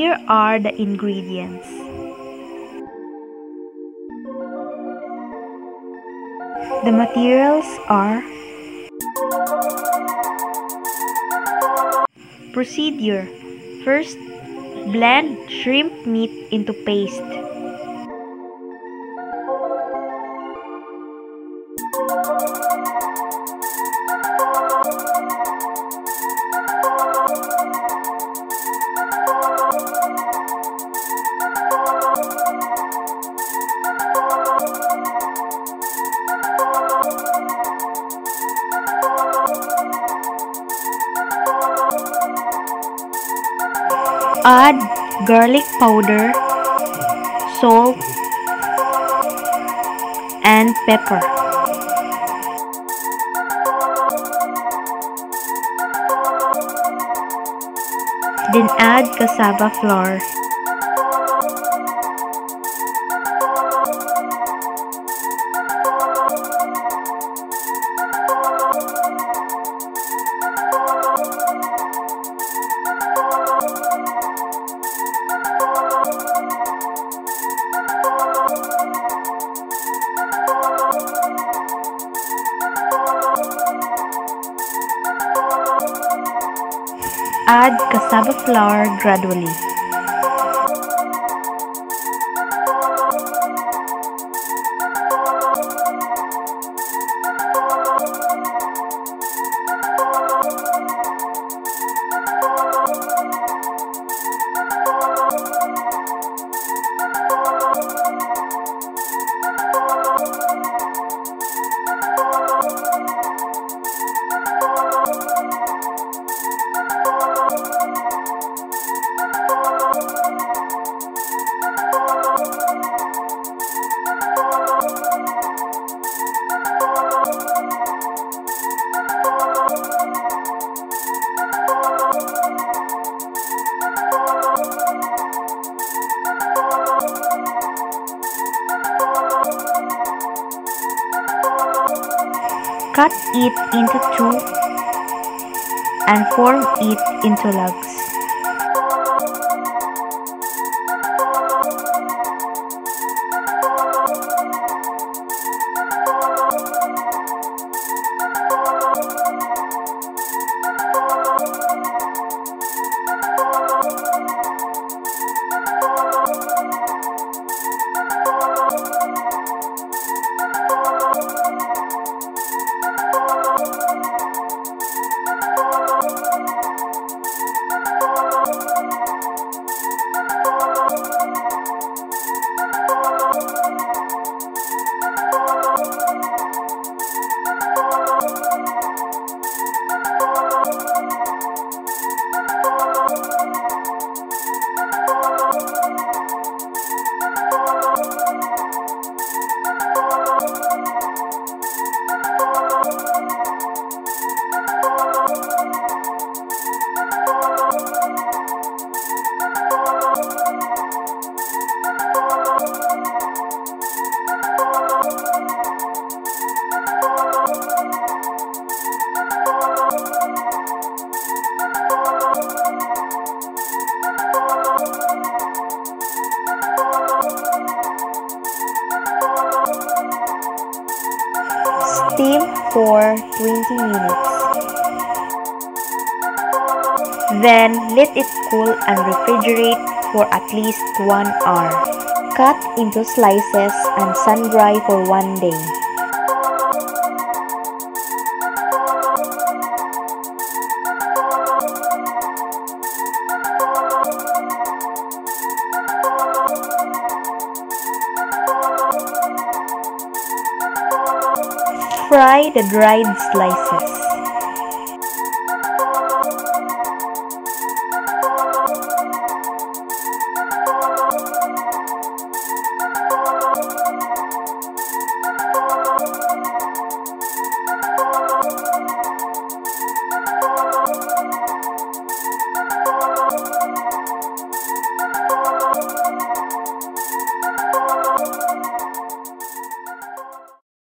Here are the ingredients. The materials are: procedure. First, blend shrimp meat into paste. Add garlic powder, salt, and pepper. Then add cassava flour. Add cassava flour gradually. Cut it into two and form it into logs. Steam for 20 minutes. Then let it cool and refrigerate for at least 1 hour. Cut into slices and sun dry for 1 day. Fry the dried slices.